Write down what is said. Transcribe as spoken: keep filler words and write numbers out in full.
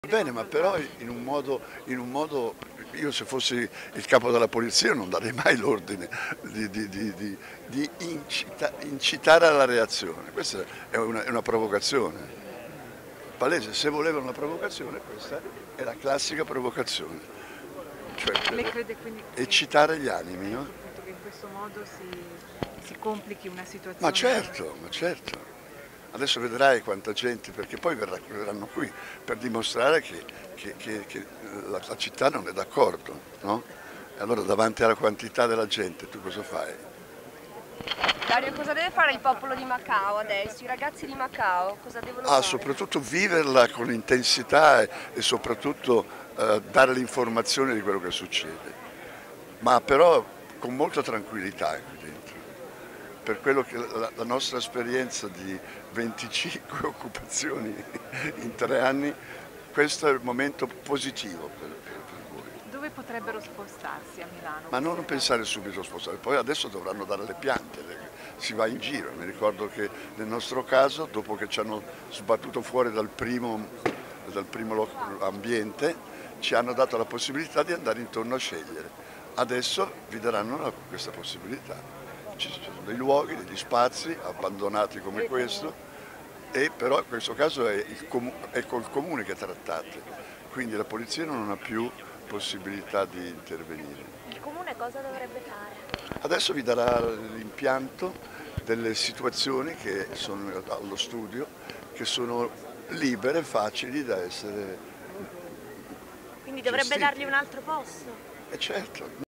Bene, ma però in un modo, in un modo io se fossi il capo della polizia non darei mai l'ordine di, di, di, di, di incita, incitare alla reazione. Questa è una, è una provocazione. Palese, se voleva una provocazione, questa è la classica provocazione. Cioè, Lei crede quindi che, eccitare gli animi, no? che in questo modo si, si complichi una situazione? Ma certo, ma certo. Adesso vedrai quanta gente, perché poi verranno qui per dimostrare che, che, che, che la, la città non è d'accordo, no? E allora davanti alla quantità della gente tu cosa fai? Dario, cosa deve fare il popolo di Macao adesso? I ragazzi di Macao cosa devono Ah, fare? soprattutto viverla con intensità e, e soprattutto eh, dare l'informazione di quello che succede, ma però con molta tranquillità qui dentro. Per quello che la, la nostra esperienza di venticinque occupazioni in tre anni, questo è il momento positivo per, per, per voi. Dove potrebbero spostarsi a Milano? Ma non pensare subito a spostare, poi adesso dovranno dare le piante, si va in giro. Mi ricordo che nel nostro caso, dopo che ci hanno sbattuto fuori dal primo, dal primo ambiente, ci hanno dato la possibilità di andare intorno a scegliere. Adesso vi daranno questa possibilità. Ci sono dei luoghi, degli spazi abbandonati come questo, e però in questo caso è, il comu- è col comune che trattate, quindi la polizia non ha più possibilità di intervenire. Il comune cosa dovrebbe fare? Adesso vi darà l'impianto delle situazioni che sono allo studio, che sono libere e facili da essere Quindi dovrebbe gestite. dargli un altro posto? E certo.